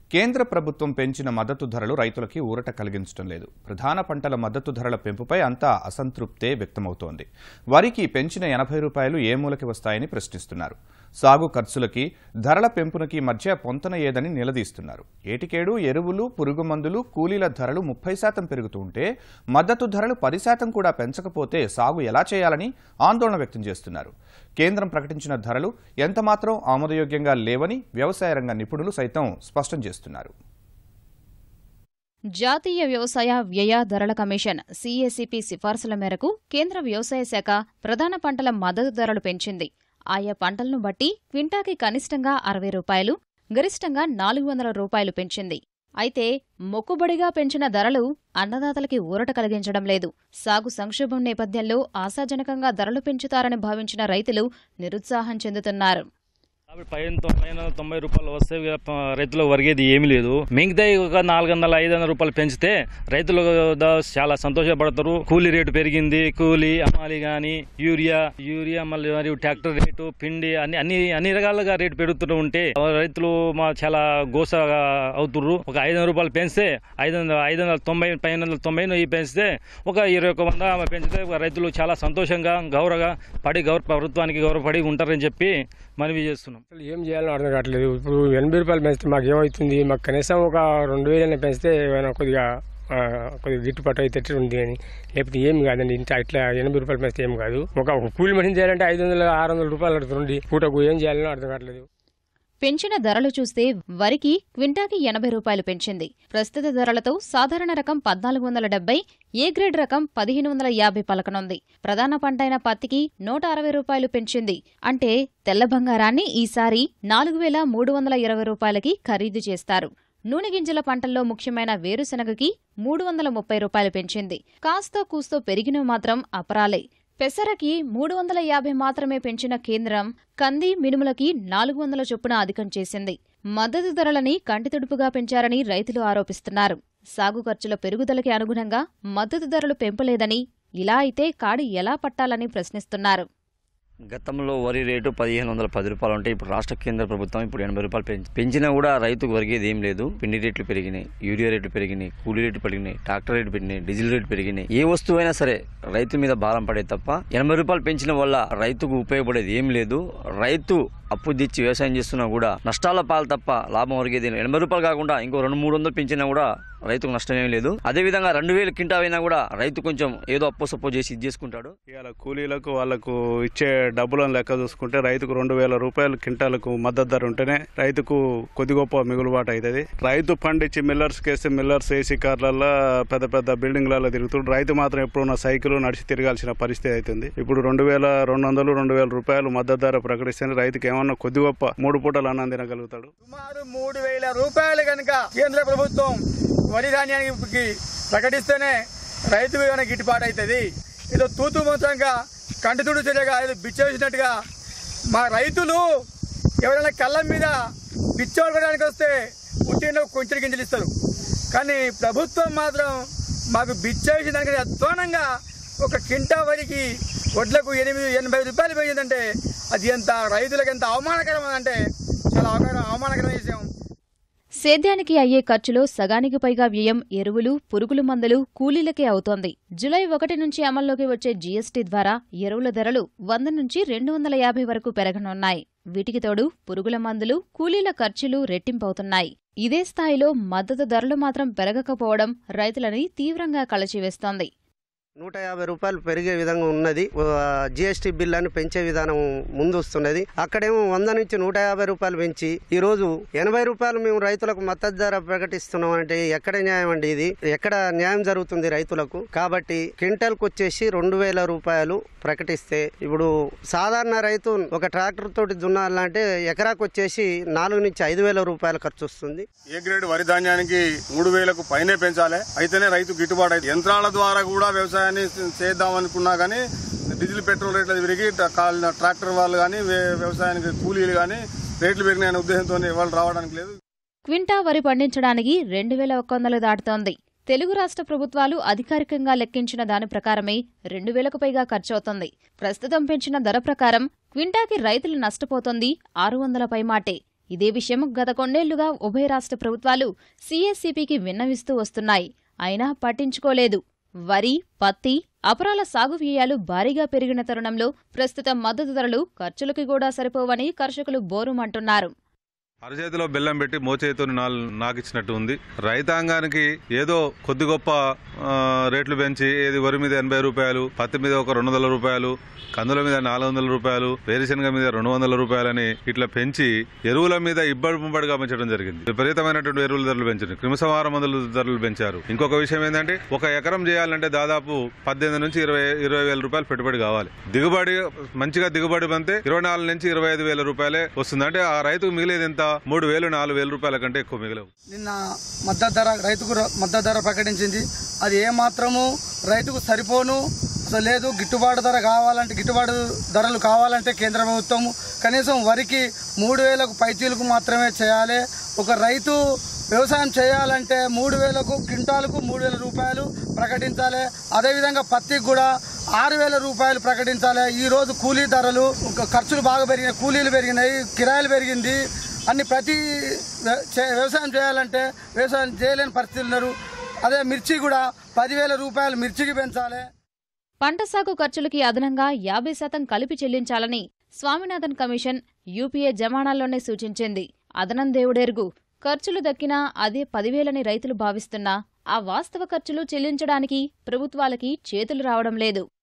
కేంద్ర ప్రభుత్వం పెంచిన మద్దతు ధరలు రైతులకి ఊరట కలిగించడం లేదు. ప్రధాన పంటల మద్దతు ధరల పెంపుపై అంతా అసంతృప్తే వ్యక్తమవుతోంది. వరికి పెంచిన 80 రూపాయలు ఏ మూలకి వస్తాయని ప్రశ్నిస్తున్నారు. సాగు ఖర్చులకి ధరల పెంపునకి మధ్య పొంతన ఏదని నిలదీస్తున్నారు. ఏటికేడు ఎరువులు, పురుగు మందులు, కూలీల ధరలు 30% పెరుగుతూ ఉంటే మద్దతు ధరలు 10% కూడా పెంచకపోతే సాగు ఎలా చేయాలని ఆందోళన వ్యక్తం చేస్తున్నారు. కేంద్రం ప్రకటించిన ధరలు ఎంతమాత్రం ఆమోదయోగ్యంగా లేవని వ్యవసాయ రంగ నిపుణులు సైతం స్పష్టం చేస్తున్నారు. జాతీయ వ్యవసాయ వ్యయ ధరల కమిషన్ సిఎసిపి సిఫార్సుల మేరకు కేంద్ర వ్యవసాయ శాఖ ప్రధాన పంటల మద్దతు ధరలు పెంచింది. ఆయా పంటలను బట్టి క్వింటాకి కనిష్టంగా 60 రూపాయలు, గరిష్టంగా 400 రూపాయలు పెంచింది. అయితే మొక్కుబడిగా పెంచిన ధరలు అన్నదాతలకి ఊరట కలిగించడం లేదు. సాగు సంక్షోభం నేపథ్యంలో ఆశాజనకంగా ధరలు పెంచుతారని భావించిన రైతులు నిరుత్సాహం చెందుతున్నారు. పైన 90 రూపాయలు వస్తే రైతులకు వరిగేది ఏమీ లేదు. మిగతా ఒక 400-500 రూపాయలు పెంచితే రైతులు చాలా సంతోషపడతారు. కూలీ రేటు పెరిగింది, కూలీ అమ్మాలి గాని యూరియా మళ్ళీ మరియు ట్రాక్టర్ రేటు, పిండి అన్ని రకాలుగా రేటు పెరుగుతూ ఉంటే రైతులు చాలా గోస అవుతుర్రు. ఒక 500 రూపాయలు పెంచితే 590 590 పెంచితే ఒక 2100 పెంచితే రైతులు చాలా సంతోషంగా ప్రభుత్వానికి గౌరవపడి ఉంటారని చెప్పి మనవి చేస్తున్నాం. ఏం చేయాలో అర్థం కావట్లేదు. ఇప్పుడు 80 రూపాయలు పెంచితే మాకు ఏమవుతుంది? మాకు కనీసం ఒక 2000 పెంచితే కొద్దిగా గిట్టుబాటు అయితే ఉంది అని, లేకపోతే ఏమి కాదండి. ఇంత ఇట్లా 80 రూపాయలు పెంచితే ఏం కాదు. ఒక కూలి మనిషిని చేయాలంటే 500-600 రూపాయలు అడుగుతుంది. పూటకు ఏం చేయాలో అర్థం కావట్లేదు. పెంచిన ధరలు చూస్తే వరికి క్వింటాకి 80 రూపాయలు పెంచింది. ప్రస్తుత ధరలతో సాధారణ రకం 1470, ఏ గ్రేడ్ రకం 1550 పలకనుంది. ప్రధాన పంటైన పత్తికి 160 రూపాయలు పెంచింది. అంటే తెల్ల బంగారాన్ని ఈసారి 4320 రూపాయలకి ఖరీదు చేస్తారు. నూనె గింజల పంటల్లో ముఖ్యమైన వేరుశనగకి 330 రూపాయలు పెంచింది. కాస్తో కూస్తో పెరిగినవి మాత్రం అపరాలే. పెసరకి 350 మాత్రమే పెంచిన కేంద్రం కంది, మినుములకి 400 చొప్పున అధికం చేసింది. మద్దతు ధరలని కంటితుడుపుగా పెంచారని రైతులు ఆరోపిస్తున్నారు. సాగు ఖర్చుల పెరుగుదలకి అనుగుణంగా మద్దతు ధరలు పెంపలేదని, ఇలా అయితే కాడి ఎలా పట్టాలని ప్రశ్నిస్తున్నారు. గతంలో వరి రేటు 1510 రూపాయలు ఉంటే ఇప్పుడు రాష్ట్ర కేంద్ర ప్రభుత్వం ఇప్పుడు 80 రూపాయలు పెంచినా కూడా రైతుకు వరిగేది ఏం లేదు. పిండి రేట్లు పెరిగినాయి, యూరియా రేట్లు పెరిగినాయి, కూలీ రేట్లు పెరిగినాయి, ట్రాక్టర్ రేటు పెరిగినాయి, డీజిల్ రేటు పెరిగినాయి. ఏ వస్తువు అయినా సరే రైతు మీద భారం పడే తప్ప 80 రూపాయలు పెంచిన వల్ల రైతుకు ఉపయోగపడేది ఏం లేదు. రైతు అప్పు తెచ్చి వ్యవసాయం చేస్తున్నా కూడా నష్టాల పాలు తప్ప లాభం వరిగేది 80 రూపాయలు కాకుండా ఇంకో 200-300 పెంచినా కూడా రైతుకు నష్టమేం లేదు. అదేవిధంగా 2000 కింటా అయినా కూడా రైతు కొంచెం ఏదో అప్పు చేసి ఇది చేసుకుంటాడు. ఇవాళ కూలీలకు వాళ్ళకు ఇచ్చే డబ్బులను లెక్క చూసుకుంటే రైతుకు 2000 రూపాయలు కింటాలకు మద్దతు ధర ఉంటేనే రైతుకు కొద్ది గొప్ప మిగులుబాటు అవుతుంది. రైతు పండించి మిల్లర్స్ కేస్తే మిల్లర్స్ ఏసీ కార్లలో పెద్ద బిల్డింగ్లలో తిరుగుతుంటారు. రైతు మాత్రం ఎప్పుడున్న సైకిల్ నడిచి తిరగాల్సిన పరిస్థితి అవుతుంది. ఇప్పుడు 2200-2000 రూపాయలు మద్దతు ధర ప్రకటిస్తేనే రైతుకి ఏమన్నా కొద్ది గొప్ప 3 పూటలు అన్నం తినగలుగుతాడు. సుమారు 3000 రూపాయలు కనుక కేంద్ర ప్రభుత్వం వరి ధాన్యానికి ప్రకటిస్తేనే రైతుకు ఏమైనా గిట్టుబాటు అవుతుంది. ఏదో తూతు మొత్తంగా కంటితుడు చర్యగా ఏదో బిచ్చేసినట్టుగా మా రైతులు ఎవరైనా కళ్ళ మీద బిచ్చోడడానికి వస్తే పుట్టిన కొంచెం గింజలు ఇస్తారు. కానీ ప్రభుత్వం మాత్రం మాకు బిచ్చేసిన దానికి అధ్వానంగా ఒక కింటా వరికి వడ్లకు 80 రూపాయలు పెరిగిందంటే అది ఎంత రైతులకు ఎంత అవమానకరం అంటే చాలా అవమానకరమైన విషయం. సేద్యానికి అయ్యే ఖర్చులో సగానికి పైగా వ్యయం ఎరువులు, పురుగుల మందులు, కూలీలకే అవుతోంది. జులై 1 నుంచి అమల్లోకి వచ్చే జీఎస్టీ ద్వారా ఎరువుల ధరలు 100 నుంచి 250 వరకు పెరగనున్నాయి. వీటికి తోడు పురుగుల మందులు, కూలీల ఖర్చులు రెట్టింపవుతున్నాయి. ఇదే స్థాయిలో మద్దతు ధరలు మాత్రం పెరగకపోవడం రైతులని తీవ్రంగా కలచివేస్తోంది. 150 రూపాయలు పెరిగే విధంగా ఉన్నది. జిఎస్టీ బిల్లుని పెంచే విధానం ముందు వస్తున్నది. అక్కడేమో 100 నుంచి 150 రూపాయలు పెంచి ఈ రోజు 80 రూపాయలు మేము రైతులకు మద్దతు ధర ప్రకటిస్తున్నాం అంటే ఎక్కడ న్యాయం అండి? ఇది ఎక్కడ న్యాయం జరుగుతుంది రైతులకు? కాబట్టి క్వింటల్కి వచ్చేసి 2000 రూపాయలు ప్రకటిస్తే ఇప్పుడు సాధారణ రైతు ఒక ట్రాక్టర్ తోటి దున్నాలంటే ఎకరాకు వచ్చేసి 4 నుంచి 5000 రూపాయలు ఖర్చు వస్తుంది. ఏ గ్రేడ్ వరి ధాన్యానికి 3000కు పైనే పెంచాలి, అయితేనే రైతు గిట్టుబాటు అవుతుంది. యంత్రాల ద్వారా కూడా వ్యవసాయాన్ని చేద్దాం అనుకున్నా కానీ డీజిల్ పెట్రోల్ రేట్లు పెరిగి ట్రాక్టర్ వాళ్ళు కానీ వ్యవసాయానికి కూలీలు కానీ రేట్లు పెరిగిన ఉద్దేశంతో వాళ్ళు రావడానికి లేదు. క్వింటా వరి పండించడానికి 2100 దాటుతోంది. తెలుగు రాష్ట్ర ప్రభుత్వాలు అధికారికంగా లెక్కించిన దాని ప్రకారమే 2000కు పైగా ఖర్చవుతోంది. ప్రస్తుతం పెంచిన ధర ప్రకారం క్వింటాకి రైతులు నష్టపోతోంది 600 పైమాటే. ఇదే విషయం గత కొన్నేళ్లుగా ఉభయ రాష్ట్ర ప్రభుత్వాలు సీఎస్సీపీకి విన్నవిస్తూ వస్తున్నాయి. అయినా పట్టించుకోలేదు. వరి, పత్తి, అపరాల సాగు వ్యయాలు భారీగా పెరిగిన తరుణంలో ప్రస్తుత మద్దతు ధరలు ఖర్చులకి కూడా సరిపోవని కర్షకులు బోరుమంటున్నారు. అరచేతిలో బెల్లం పెట్టి మోచేతితో నాకిచ్చినట్టు ఉంది. రైతాంగానికి ఏదో కొద్ది గొప్ప రేట్లు పెంచి ఏది వరి మీద 80 రూపాయలు, పత్తి మీద ఒక 200 రూపాయలు, కందుల మీద 400 రూపాయలు, వేరుశనగ మీద 200 రూపాయలని ఇట్లా పెంచి ఎరువుల మీద ఇబ్బడిగా పెంచడం జరిగింది. విపరీతమైనటువంటి ఎరువుల ధరలు పెంచారు, క్రిమిసంహార మందుల ధరలు పెంచారు. ఇంకొక విషయం ఏంటంటే ఒక ఎకరం చేయాలంటే దాదాపు 18 నుంచి 20 వేల రూపాయలు పెట్టుబడి కావాలి. దిగుబడి మంచిగా దిగుబడి పంతే 24 నుంచి 25 వేల రూపాయలే వస్తుంది. అంటే ఆ రైతుకు మిగిలేది ఎంత? 3,000, 4,000 రూపాయల కంటే ఎక్కువ మిగిలేవు. నిన్న రైతుకు మద్దతు ధర ప్రకటించింది. అది ఏమాత్రము రైతుకు సరిపోను అసలు లేదు. గిట్టుబాటు ధరలు కావాలంటే కేంద్ర ప్రభుత్వం కనీసం వరికి 3,000కు పైచీలకు మాత్రమే చేయాలి. ఒక రైతు వ్యవసాయం చేయాలంటే 3,000కు క్వింటాలకు 3,000 రూపాయలు ప్రకటించాలి. అదేవిధంగా పత్తికి కూడా 6,000 రూపాయలు ప్రకటించాలి. ఈరోజు కూలీ ధరలు, ఖర్చులు బాగా పెరిగినాయి, కూలీలు పెరిగినాయి, కిరాయిలు పెరిగింది. అన్ని ప్రతి వ్యవసాయం చేయాలంటే వ్యవసాయం చేయలేని పరిస్థితులు ఉన్నారు. అదే మిర్చి కూడా 10,000 రూపాయలు మిర్చికి పెంచాలి. పంట సాగు ఖర్చులకి అదనంగా 50% కలిపి చెల్లించాలని స్వామినాథన్ కమిషన్ యూపీఏ జమానాల్లోనే సూచించింది. అదనం దేవుడెరుగు. ఖర్చులు దక్కినా అదే 10,000అని రైతులు భావిస్తున్నా ఆ వాస్తవ ఖర్చులు చెల్లించడానికి ప్రభుత్వాలకి చేతులు రావడం లేదు.